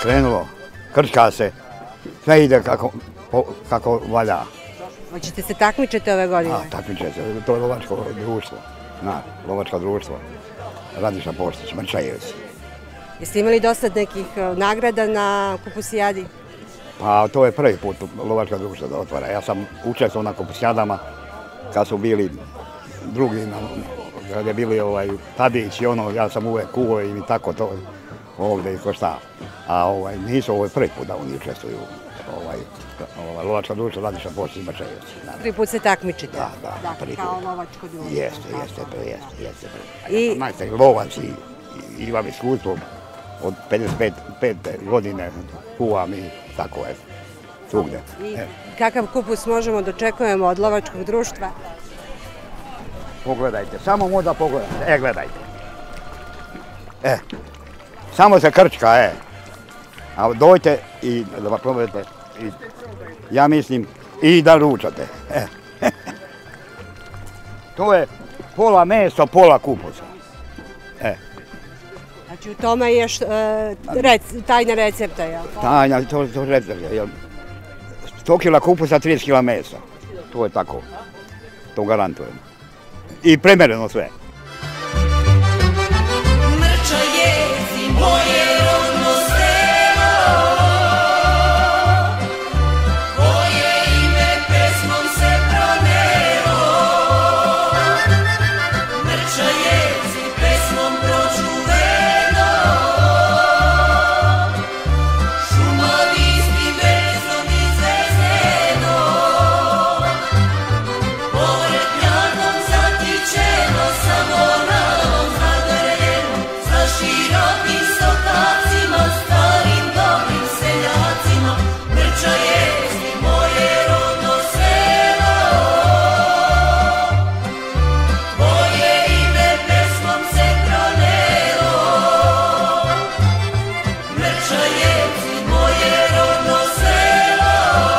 krenulo, krčka se, sve ide kako valja. Hoćete se takmičiti ove godine? Takmiče se, to je lovačko društvo, lovačko društvo, Radiša Postić, Mrčajevci. Jeste imali dosta nekih nagrada na kupusijadi? Pa to je prvi put lovačka društva da otvara. Ja sam učestvovao na kupusijadama kad su bili drugi, kad je bili Tadić i ja sam uvek kuo i tako to ovdje i ko šta. A nisu, ovo je prvi put da oni učestvuju. Lovačka društva Radiša Postić, Mrčajevci. Prvi put se takmičite? Da, prvi put. Kao lovačko društvo? Jeste. Majstor lovac i imam iskustvo od 55 godine kuvam i tako je, svugde. I kakav kupus možemo dočekujemo od lovačkog društva? Pogledajte, samo možda pogledajte, gledajte. Samo se krčka, a dojte i da probajte, ja mislim, i da ručate. To je pola mesa, pola kupusa. Znači u tome je tajna recepta, jel? Tajna, to je recepta. 100 kila kupusa, 30 kila mesa. To je tako. To garantujem. I premereno sve. Mrčajevci, moje rodno selo, koje ime pesmom se pronelo. Mrčajevci, pesmom pročuveno, šumadijskim vezom izvezeno, povrtnjakom zatičeno, samoravom zagrljeno, sa širokim sokacima, starim dobrim seljacima. Mrčajevci, moje rodno selo, koje ime pesmom se pronelo. Mrčajevci, moje rodno selo,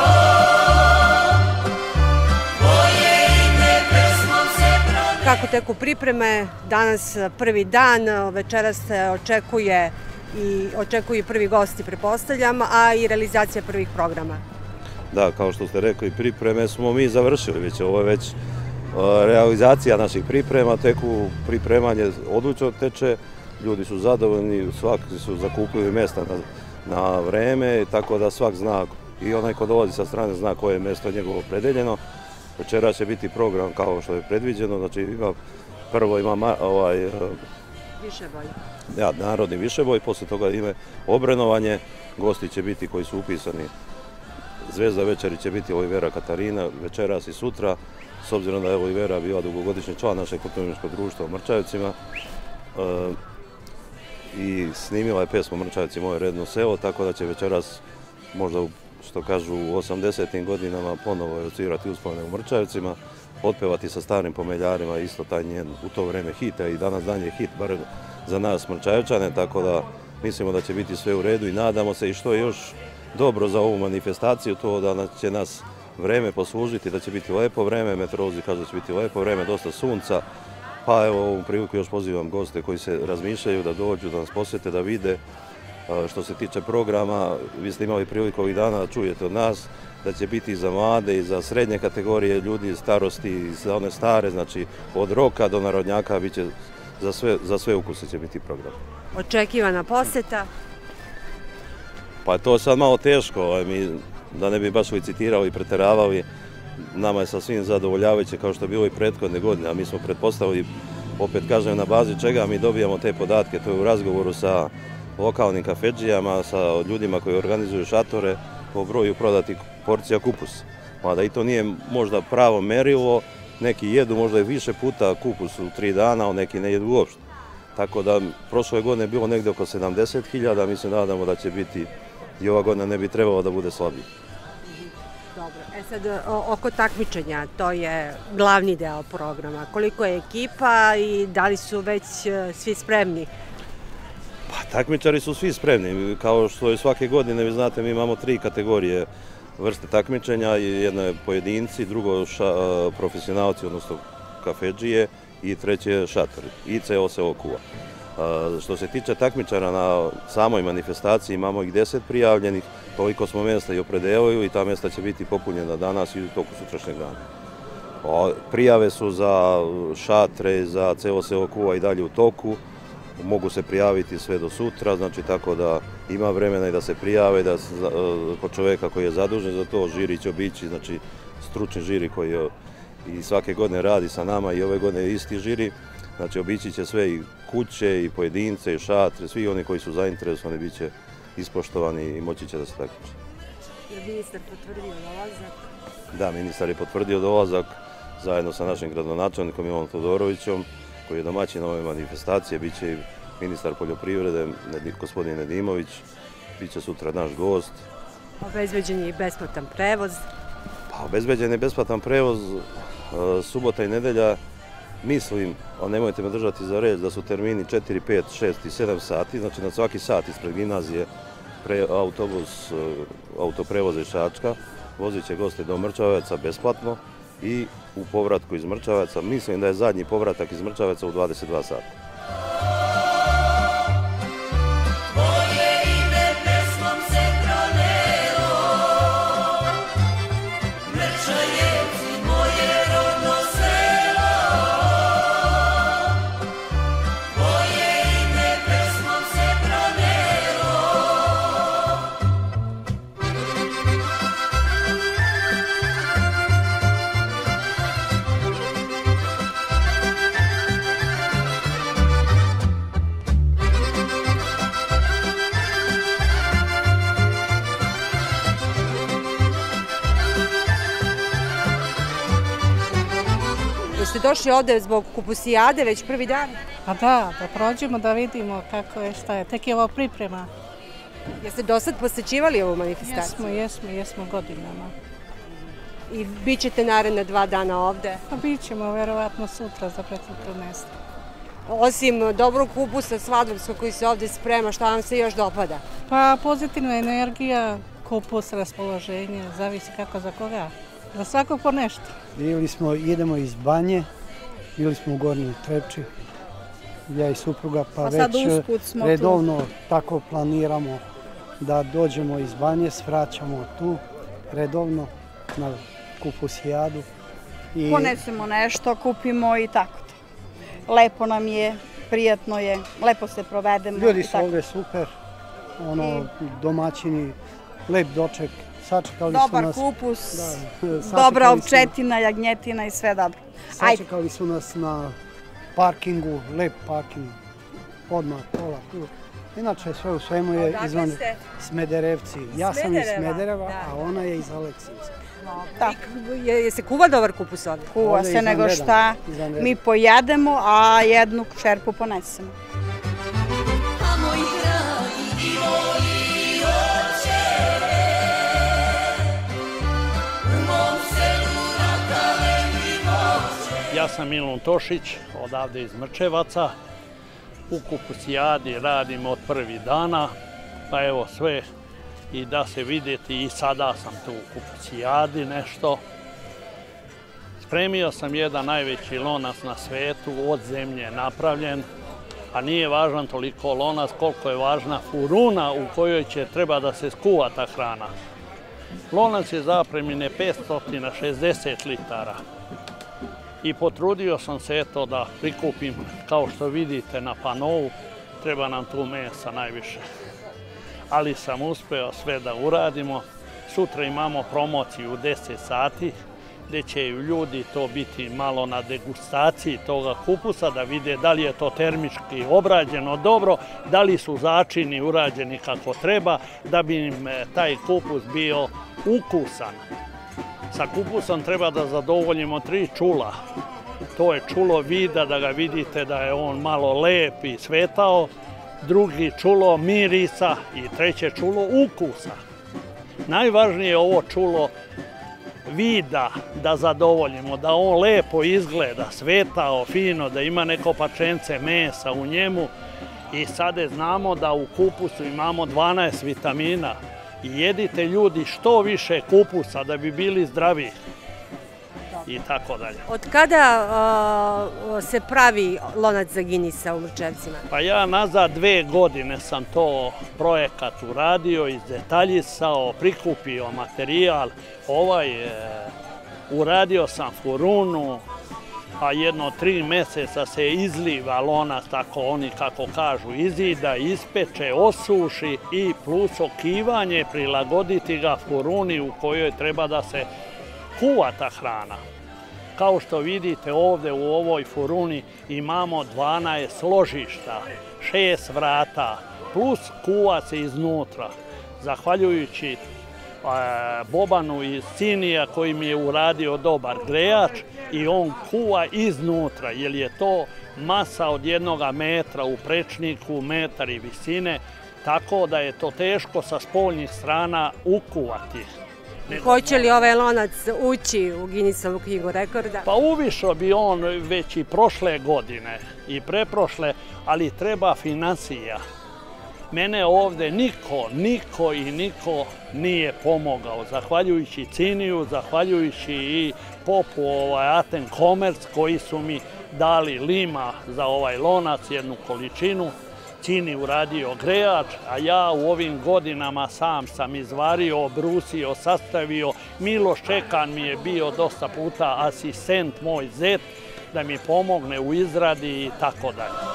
koje ime pesmom se pronelo. Kako teku pripreme, danas prvi dan, večeras se očekuju prvi gosti, pretpostavljam, a i realizacija prvih programa. Da, kao što ste rekli, pripreme smo mi završili, ovo je već realizacija naših priprema, teku pripremanje odlično teče, ljudi su zadovoljni, svaki su zakupili mjesta na vreme, tako da svak zna i onaj ko dolazi sa strane zna koje je mjesto njegovo opredeljeno. Večera će biti program kao što je predviđeno, znači prvo ima Višeboj. narodni višeboj, poslije toga ime obrenovanje, gosti će biti koji su upisani. Zvezda večeri će biti Olivera Katarina, večeras i sutra, s obzirom da je Olivera bila dugogodišnji član našeg kulturno-umjetničkog društva u Mrčajevcima i snimila je pesmu Mrčajevci, moje redno selo, tako da će večeras, možda što kažu u 80. godinama, ponovo evocirati uspomene u Mrčajevcima, otpevati sa starim pomeljarima, isto taj njen u to vreme hit, a i danas dan je hit, bar za nas Mrčajevčane, tako da mislimo da će biti sve u redu i nadamo se i što je još dobro za ovu manifestaciju, to da će nas vreme poslužiti, da će biti lepo vreme, meteorolozi kažu da će biti lepo vreme, dosta sunca, pa evo ovom priliku još pozivam goste koji se razmišljaju da dođu, da nas posjete, da vide. Što se tiče programa, vi ste imali priliku ovih dana da čujete od nas da će biti i za mlade i za srednje kategorije ljudi, starosti i za one stare, znači od roka do narodnjaka bit će za sve ukuse će biti program. Očekivana posjeta? Pa to je sad malo teško, da ne bi baš licitirali i preteravali, nama je sasvim zadovoljavajuće kao što je bilo i prethodne godine, a mi smo pretpostavili, opet kažem na bazi čega mi dobijamo te podatke, to je u razgovoru sa lokalnim kafedžijama, sa ljudima koji organizuju šatore po broju prodatih porcija kupusa. Mada i to nije možda pravo merilo, neki jedu možda i više puta kupus u 3 dana, a neki ne jedu uopšte. Tako da prošle godine je bilo negdje oko 70.000, mi se nadamo da će biti i ova godina ne bi trebalo da bude slabije. Dobro, sad oko takmičenja, to je glavni deo programa. Koliko je ekipa i da li su već svi spremni? Pa takmičari su svi spremni, kao što je svake godine, vi znate, mi imamo 3 kategorije vrste takmičenja, jedna je pojedinci, drugo profesionalci, odnosno kafedžije i treće šatori i celo selo kuva. Što se tiče takmičara na samoj manifestaciji, imamo ih 10 prijavljenih, toliko smo mjesta i opredelili i ta mjesta će biti popunjena danas i u toku sutrašnjeg dana. Prijave su za šatre, za celo selo Kula i dalje u toku, mogu se prijaviti sve do sutra, znači tako da ima vremena i da se prijave, da kod čovjeka koji je zadužen za to, žiri će obići, znači stručni žiri koji i svake godine radi sa nama i ove godine isti žiri, znači obići će sve i kuće i pojedince i šatre, svi oni koji su zainteresovani bit će ispoštovani i moći će da se takmiče. Je ministar potvrdio dolazak? Da, ministar je potvrdio dolazak zajedno sa našim gradonačelnikom Milanom Todorovićem, koji je domaćin ove manifestacije, bit će i ministar poljoprivrede, gospodin Nedimović, bit će sutra naš gost. Obezbeđen je i besplatan prevoz. Pa, obezbeđen je besplatan prevoz, subota i nedelja, mislim, a nemojte me držati za reč, da su termini 4, 5, 6 i 7 sati, znači na svaki sat ispred gimnazije autobus, autoprevoz iz Šačka, vozit će goste do Mrčaveca besplatno i u povratku iz Mrčaveca, mislim da je zadnji povratak iz Mrčaveca u 22 sata. Jeste došli ovde zbog kupusijade već prvi dan? Pa da prođemo da vidimo kako je, šta je. Tek je ovo priprema. Jeste do sad posećivali ovu manifestaciju? Jesmo godinama. I bit ćete naredna 2 dana ovde? Pa bit ćemo verovatno sutra za predsutro mjesto. Osim dobrog kupusa svadovskog koji se ovde sprema, šta vam se još dopada? Pa pozitivna energija, kupus, raspoloženje, zavisi kako za koga. Za svakog po nešto. Idemo iz Banje, bili smo u Gornjoj Trepči, ja i supruga, pa već redovno tako planiramo da dođemo iz Banje, svraćamo tu redovno na kupusijadu. Ponesemo nešto, kupimo i tako to. Lepo nam je, prijatno je, lepo se provedemo. Ljudi su ovdje super, domaćini, lep doček. Dobar kupus, dobra ovčetina, jagnjetina i sve dobro. Sačekali su nas na parkingu, lep parking, odmah pola tu. Inače sve u svemu je izvan Smederevci. Ja sam iz Smedereva, a ona je iz Aleksijevska. Je se kuva dobar kupus ovdje? Kuva se nego šta, mi pojedemo, a jednu šerpu ponesemo. Ja sam Milun Tošić, odavde iz Mrčevaca. U kupusijadi radim od prvih dana, pa evo sve i da se vidjeti i sada sam tu u kupusijadi nešto. Spremio sam jedan najveći lonac na svetu, od zemlje napravljen, a nije važan toliko lonac koliko je važna furuna u kojoj će treba da se skuva ta hrana. Lonac je zapremine 560 litara. I potrudio sam se eto da prikupim, kao što vidite na panovu, treba nam tu mesa najviše. Ali sam uspeo sve da uradimo. Sutra imamo promociju u 10 sati, gdje će ljudi to biti malo na degustaciji toga kupusa, da vide da li je to termički obrađeno dobro, da li su začini urađeni kako treba, da bi im taj kupus bio ukusan. Sa kupusom treba da zadovoljimo 3 čula. To je čulo vida, da ga vidite da je on malo lep i svetao, drugi čulo mirisa i treće čulo ukusa. Najvažnije je ovo čulo vida da zadovoljimo, da on lepo izgleda, svetao, fino, da ima neko pačence mesa u njemu. I sada znamo da u kupusu imamo 12 vitamina. I jedite ljudi što više kupusa da bi bili zdravi. i tako dalje. Od kada se pravi lonac za Guinnessa u Mrčevcima? Pa ja nazad 2 godine sam to projekat uradio, izdetaljisao, prikupio materijal, uradio sam furunu, a jedno 3 meseca se izliva lonac, tako oni kako kažu, izida, ispeče, osuši i plus okivanje, prilagoditi ga furuni u kojoj treba da se kuva ta hrana. Kao što vidite ovde u ovoj furuni imamo 12 ložišta, 6 vrata, plus kuva se iznutra. Zahvaljujući Bobanu iz Sinija koji mi je uradio dobar grejač i on kuva iznutra, jer je to masa od 1 metra u prečniku, metar i visine, tako da je to teško sa spoljnih strana ukuvati. Hoće li ovaj lonac ući u Guinnessovu knjigu rekorda? Pa uvišao bi on već i prošle godine i preprošle, ali treba financija. Mene ovde niko nije pomogao, zahvaljujući Ciniju, zahvaljujući i popu Aten Commerce koji su mi dali lima za ovaj lonac, 1 količinu. Cini uradio grejač, a ja u ovim godinama sam sam izvario, obrusio, sastavio. Miloš Čekan mi je bio dosta puta asistent, moj zet, da mi pomogne u izradi i tako dalje.